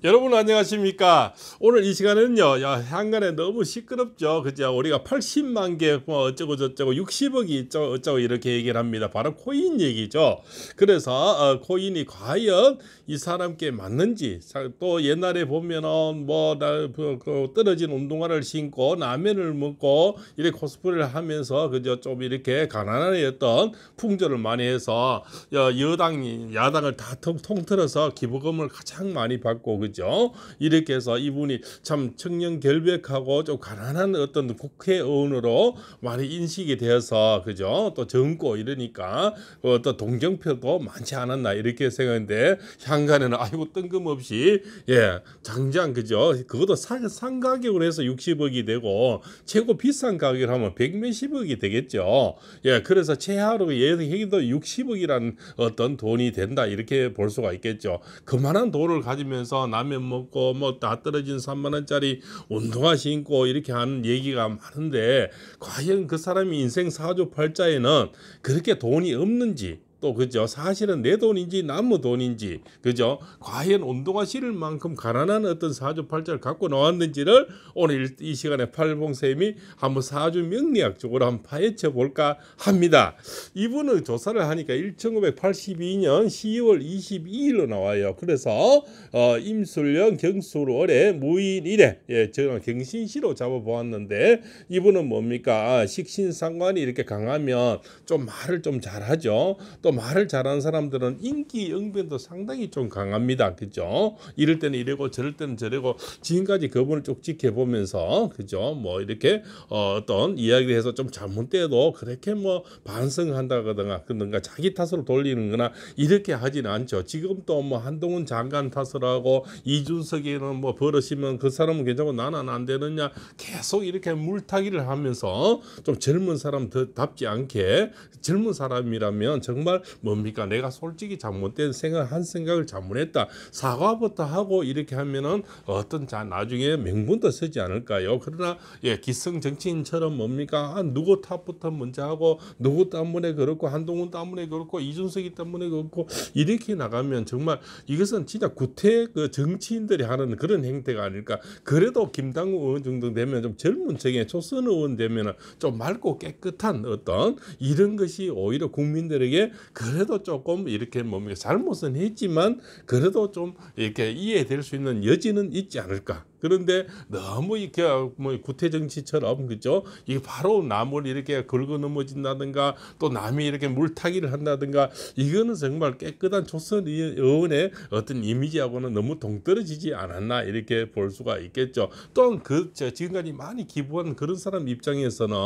여러분 안녕하십니까? 오늘 이 시간에는요, 야, 한간에 너무 시끄럽죠. 그죠? 우리가 80만 개, 뭐 어쩌고 저쩌고 60억이 어쩌고 이렇게 얘기를 합니다. 바로 코인 얘기죠. 그래서 코인이 과연 이 사람께 맞는지, 또 옛날에 보면은 떨어진 운동화를 신고 라면을 먹고 이렇게 코스프레를 하면서 그죠? 좀 이렇게 가난한 어떤 풍조를 많이 해서 야당을 다 통틀어서 기부금을 가장 많이 받고 그죠? 이렇게 해서 이분이 참 청년 결백하고 좀 가난한 어떤 국회의원으로 많이 인식이 되어서 그죠? 또 젊고 이러니까 또 동정표도 많지 않았나 이렇게 생각했는데 향간에는 아이고 뜬금없이 장장 그죠? 그것도 산 가격으로 해서 60억이 되고 최고 비싼 가격을 하면 100몇십억이 되겠죠. 그래서 최하로 예상해도 60억이라는 어떤 돈이 된다 이렇게 볼 수가 있겠죠. 그만한 돈을 가지면서 라면 먹고 뭐 다 떨어진 3만 원짜리 운동화 신고 이렇게 하는 얘기가 많은데 과연 그 사람이 인생 사주팔자에는 그렇게 돈이 없는지 또 그죠? 사실은 내 돈인지 남의 돈인지 그죠? 과연 운동화 신을 만큼 가난한 어떤 사주팔자를 갖고 나왔는지를 오늘 이 시간에 팔봉쌤이 한번 사주 명리학적으로 한번 파헤쳐 볼까 합니다. 이분은 조사를 하니까 1982년 10월 22일로 나와요. 그래서 임술령 경술월에 무인일에 저는 경신시로 잡아보았는데 이분은 뭡니까? 식신상관이 이렇게 강하면 좀 말을 좀 잘하죠. 또 말을 잘하는 사람들은 인기 응변도 상당히 좀 강합니다. 그죠? 이럴 때는 이러고 저럴 때는 저러고 지금까지 그분을 쭉 지켜보면서 그죠? 뭐 이렇게 어떤 이야기를 해서 좀 잘못돼도 그렇게 뭐 반성한다거나 그런가 자기 탓으로 돌리는 거나 이렇게 하지는 않죠. 지금 또 뭐 한동훈 장관 탓을 하고 이준석이는 뭐 버릇이면 그 사람은 괜찮고 나는 안 되느냐 계속 이렇게 물타기를 하면서 좀 젊은 사람 더 답지 않게 젊은 사람이라면 정말 뭡니까 내가 솔직히 잘못된 생각을 잘못했다 사과부터 하고 이렇게 하면은 어떤 나중에 명분도 쓰지 않을까요? 그러나 기성 정치인처럼 뭡니까 누구 탓부터 먼저 하고 누구 때문에 그렇고 한동훈 때문에 그렇고 이준석이 때문에 그렇고 이렇게 나가면 정말 이것은 진짜 구태 그 정치인들이 하는 그런 행태가 아닐까. 그래도 김당국 의원 정도 되면 좀 젊은 층에 초선 의원 되면 좀 맑고 깨끗한 어떤 이런 것이 오히려 국민들에게 그래도 조금 이렇게 뭡니까 잘못은 했지만 그래도 좀 이렇게 이해될 수 있는 여지는 있지 않을까. 그런데 너무 이렇게 뭐 구태 정치처럼 그죠? 이게 바로 남을 이렇게 긁어 넘어진다든가 또 남이 이렇게 물타기를 한다든가 이거는 정말 깨끗한 조선 의원의 어떤 이미지하고는 너무 동떨어지지 않았나 이렇게 볼 수가 있겠죠. 또한 지금까지 많이 기부한 그런 사람 입장에서는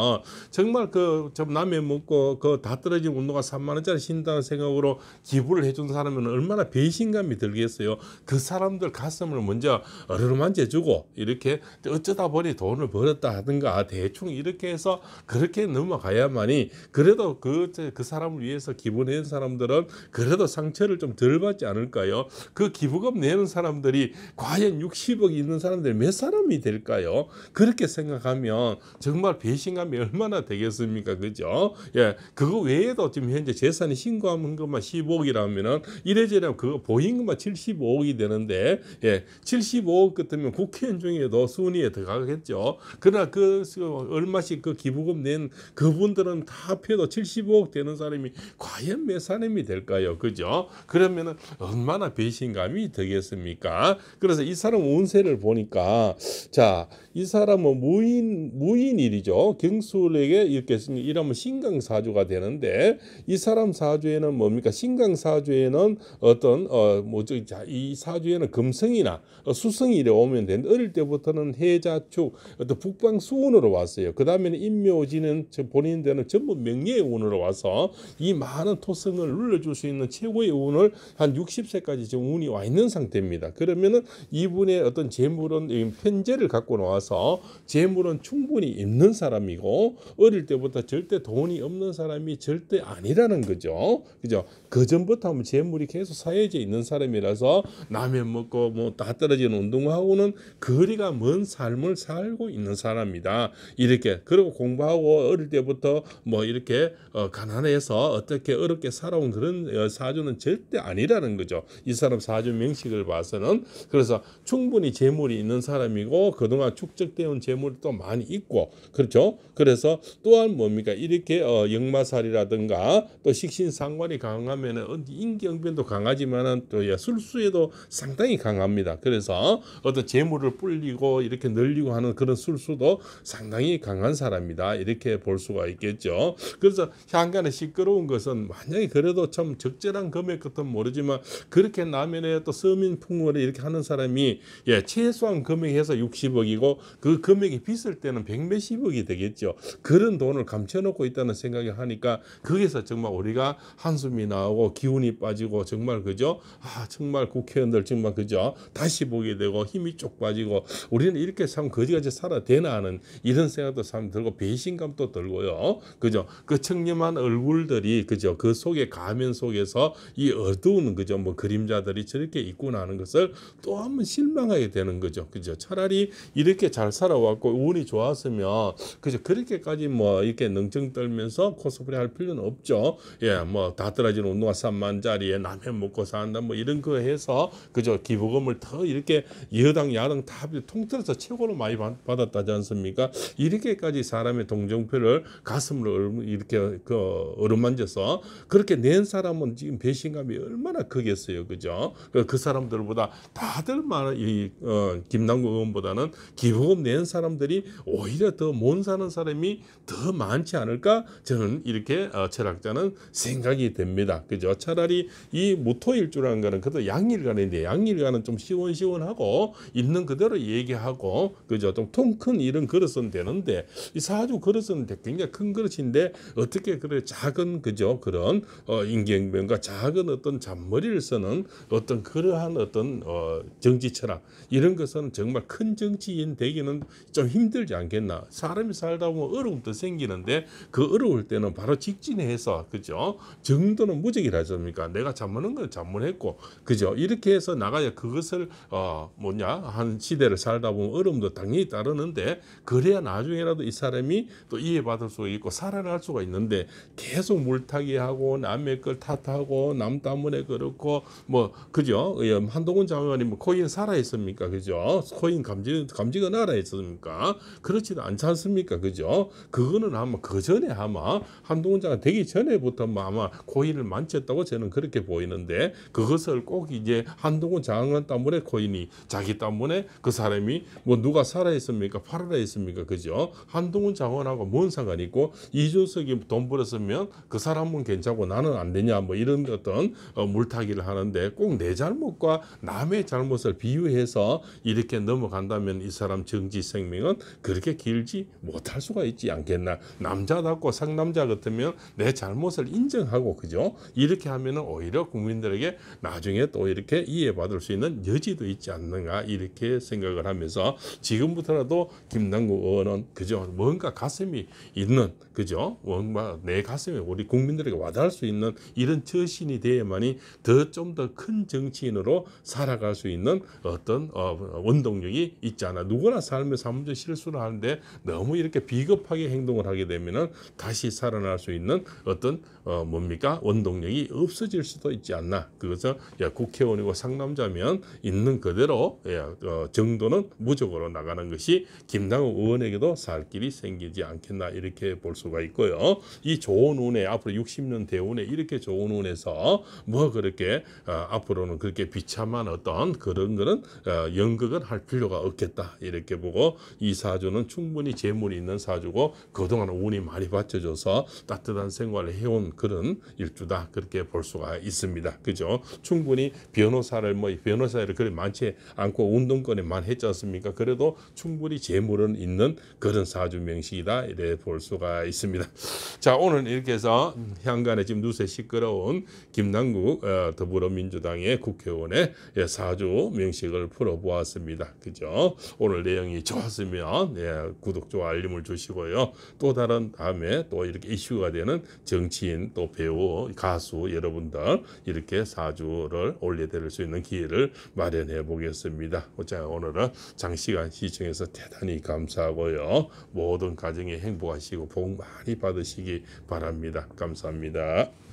정말 좀 라면 먹고 다 떨어진 운동화 3만 원짜리 신다는 생각으로 기부를 해준 사람은 얼마나 배신감이 들겠어요. 그 사람들 가슴을 먼저 어루만져주고 이렇게 어쩌다 보니 돈을 벌었다 하든가 대충 이렇게 해서 그렇게 넘어가야만이 그래도 그 사람을 위해서 기부하는 사람들은 그래도 상처를 좀 덜 받지 않을까요? 그 기부금 내는 사람들이 과연 60억 있는 사람들이 몇 사람이 될까요? 그렇게 생각하면 정말 배신감이 얼마나 되겠습니까? 그죠? 그거 외에도 지금 현재 재산이 신고한 것만 15억이라면은 이래저래 그거 보인 것만 75억이 되는데 75억 같으면 국회의원 중에도 순위에 들어가겠죠. 그러나 얼마씩 그 기부금 낸 그분들은 다 합해도 75억 되는 사람이 과연 몇 사람이 될까요? 그죠? 그러면은 얼마나 배신감이 되겠습니까? 그래서 이 사람 운세를 보니까 이 사람은 무인일이죠. 경술에게 이렇게 이러면 신강사주가 되는데 이 사람 사주에는 뭡니까? 신강사주에는 어떤 이 사주에는 금성이나 수성이 이래 오면 되는데 어릴 때부터는 해자축 어떤 북방수운으로 왔어요. 그 다음에는 인묘지는 본인들은 전부 명예의 운으로 와서 이 많은 토성을 눌러줄 수 있는 최고의 운을 한 60세까지 지금 운이 와 있는 상태입니다. 그러면은 이분의 어떤 재물은 편재를 갖고 나와서 재물은 충분히 있는 사람이고 어릴 때부터 절대 돈이 없는 사람이 절대 아니라는 거죠. 그죠? 그 전부터 하면 재물이 계속 사해져 있는 사람이라서 라면 먹고 뭐 다 떨어지는 운동하고는 거리가 먼 삶을 살고 있는 사람이다. 이렇게 그리고 공부하고 어릴 때부터 뭐 이렇게 가난해서 어떻게 어렵게 살아온 그런 사주는 절대 아니라는 거죠. 이 사람 사주 명식을 봐서는. 그래서 충분히 재물이 있는 사람이고 그동안 축적되어 온 재물이 또 많이 있고 그렇죠. 그래서 또한 뭡니까 이렇게 역마살이라든가 또 식신상관이 강하면은 인기응변도 강하지만은 또 술수에도 상당히 강합니다. 그래서 어떤 재물을 불리고 이렇게 늘리고 하는 그런 술수도 상당히 강한 사람이다. 이렇게 볼 수가 있겠죠. 그래서 향간에 시끄러운 것은 만약에 그래도 참 적절한 금액 같은 모르지만 그렇게 남연에 또 서민풍물을 이렇게 하는 사람이 최소한 금액에서 60억이고 그 금액이 비쌀 때는 100몇십억이 되겠죠. 그런 돈을 감춰놓고 있다는 생각을 하니까 거기서 정말 우리가 한숨이 나오고 기운이 빠지고 정말 그죠? 정말 국회의원들 정말 그죠? 다시 보게 되고 힘이 쪽 빠지고 우리는 이렇게 참 거지같이 살아야 되나 하는 이런 생각도 참 들고 배신감도 들고요. 그죠? 그 청렴한 얼굴들이 그죠? 그 속에 가면 속에서 이 어두운 그죠? 뭐 그림자들이 저렇게 있구나 하는 것을 또 한번 실망하게 되는 거죠. 그죠? 차라리 이렇게 잘 살아왔고 운이 좋았으면 그죠? 그렇게까지 뭐 이렇게 능청 떨면서 코스프레 할 필요는 없죠. 뭐 다 떨어지는 운동화 3만짜리에 라면 먹고 산다 뭐 이런 거 해서 그죠? 기부금을 더 이렇게 여당 야당 다 통틀어서 최고로 많이 받았다지 않습니까? 이렇게까지 사람의 동정표를 가슴으로 이렇게 어루만져서 그렇게 낸 사람은 지금 배신감이 얼마나 크겠어요. 그죠? 그 사람들보다 다들 많은 이 김남국 의원보다는 기부금 낸 사람들이 오히려 더 못 사는 사람이 더 많지 않을까? 저는 이렇게 철학자는 생각이 됩니다. 그죠? 차라리 이 무토일주라는 거는 그래도 양일간인데 양일간은 좀 시원시원하고 있는 그대로 얘기하고 그죠? 좀 통 큰 이런 그릇은 되는데 이 사주 그릇은 굉장히 큰 그릇인데 어떻게 그래 작은 그죠? 그런 인경변과 작은 어떤 잔머리를 쓰는 어떤 그러한 어떤 정치 철학 이런 것은 정말 큰 정치인 되기는 좀 힘들지 않겠나. 사람이 살다 보면 어려움도 생기는데 그 어려울 때는 바로 직진해서 그죠? 정도는 무적이라 습니까 내가 잘못한 건 잘못했고 그죠? 이렇게 해서 나가야 그것을 한 시대를 살다 보면 어려움도 당연히 따르는데 그래야 나중에라도 이 사람이 또 이해받을 수 있고 살아날 수가 있는데 계속 물타기 하고 남의 걸 탓하고 남 때문에 그렇고 뭐 그죠? 한동훈 장관이 뭐 코인 살아 있습니까? 그죠? 코인 감지가 나라 있습니까? 그렇지도 않지 않습니까? 그죠? 그거는 아마 그 전에 아마 한동훈 장관 되기 전에부터 아마 코인을 만졌다고 저는 그렇게 보이는데 그것을 꼭 이제 한동훈 장관 때문에 코인이 자기 때문에 그 사람이 뭐 누가 살아 있습니까? 팔아라 있습니까? 그죠? 한동훈 장관하고 뭔 상관이 있고 이준석이 돈 벌었으면 그 사람은 괜찮고 나는 안 되냐 뭐 이런 어떤 물타기를 하는데 꼭 내 잘못과 남의 잘못을 비유해서 이렇게 넘어간다면 이 사람 정치 생명은 그렇게 길지 못할 수가 있지 않겠나. 남자답고 상남자 같으면 내 잘못을 인정하고 그죠? 이렇게 하면은 오히려 국민들에게 나중에 또 이렇게 이해받을 수 있는 여지도 있지 않는가 이렇게 생각을 하면서 지금부터라도 김남국 의원은 그죠? 뭔가 가슴이 있는 그죠? 뭔가 내 가슴에 우리 국민들에게 와닿을 수 있는 이런 처신이 돼야만이 좀 더 큰 정치인으로 살아갈 수 있는 어떤 원동력이 있지 않아. 누구나 살면서 한 번쯤 실수를 하는데 너무 이렇게 비겁하게 행동을 하게 되면은 다시 살아날 수 있는 어떤 원동력이 없어질 수도 있지 않나. 그래서 국회의원이고 상남자면 있는 그대로 정도는 무적으로 나가는 것이 김남국 의원에게도 살 길이 생기지 않겠나 이렇게 볼 수가 있고요. 이 좋은 운에 앞으로 60년 대운에 이렇게 좋은 운에서 뭐 그렇게 앞으로는 그렇게 비참한 어떤 그런 거는 연극은 할 필요가 없겠다 이렇게 보고 이 사주는 충분히 재물이 있는 사주고 그동안 운이 많이 받쳐줘서 따뜻한 생활을 해온 그런 일주다 그렇게 볼 수가 있습니다. 그죠? 충분히 변호사를 그리 많지 않고 운동권에만 했지 않습니까? 그래도 충분히 재물은 있는 그런 사주 명식이다 이래 볼 수가 있습니다. 자, 오늘 이렇게 해서 향간에 지금 누세 시끄러운 김남국 더불어민주당의 국회의원의 사주 명식을 풀어보았습니다. 그죠? 오늘 내용이 좋았으면 구독, 좋아요, 알림을 주시고요. 또 다른 다음에 또 이렇게 이슈가 되는 정치인, 또 배우, 가수 여러분들 이렇게 사주를 올려드릴 수 있는 기회를 마련해 보겠습니다. 자, 오늘은 장시간 시청해서 대단히 감사하고요. 모든 가정에 행복하시고 복 많이 받으시기 바랍니다. 감사합니다.